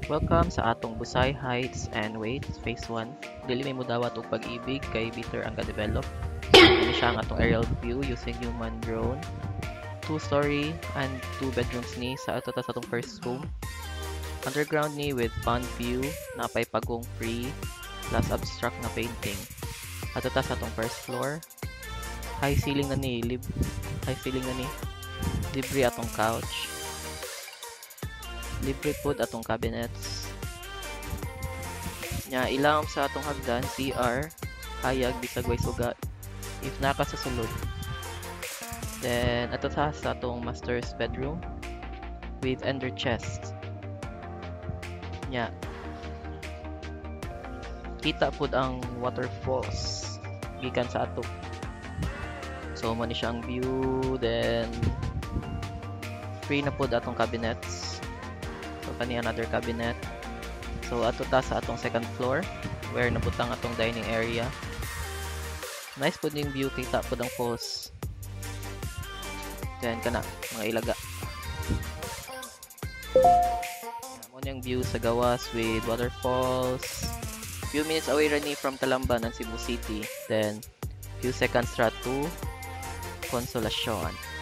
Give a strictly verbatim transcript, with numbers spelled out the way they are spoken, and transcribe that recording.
Welcome sa atong Busay Heights and Waits Phase one. Dili may mudawat og pag-ibig kay bitter ang ka-develop. Ini siya ang atong aerial view using human drone. Two-story and two bedrooms ni sa ato ta sa atong first home. Underground ni with pond view, napay pagong free plus abstract na painting. Ato ta sa atong first floor. High ceiling na ni, lib high ceiling na ni. Libre atong couch. Libre pod atong cabinets. Nya ilang sa atong hagdan C R hayag bisag way suga if naka sa sulod. Then ato sa sa atong master's bedroom with ender chest. Nya kita pod ang waterfalls gikan sa ato. So mo ni siyang view, then free na pod atong cabinets. So kani another cabinet. So ato ta sa atong second floor where nabutang atong dining area. Nice pod ning view, kita pod ang falls. Then kana mga ilaga. Mo niyang view sa gawas with waterfalls. Few minutes away ra ni from Talamban and Cebu City. Then few seconds ra to Consolacion.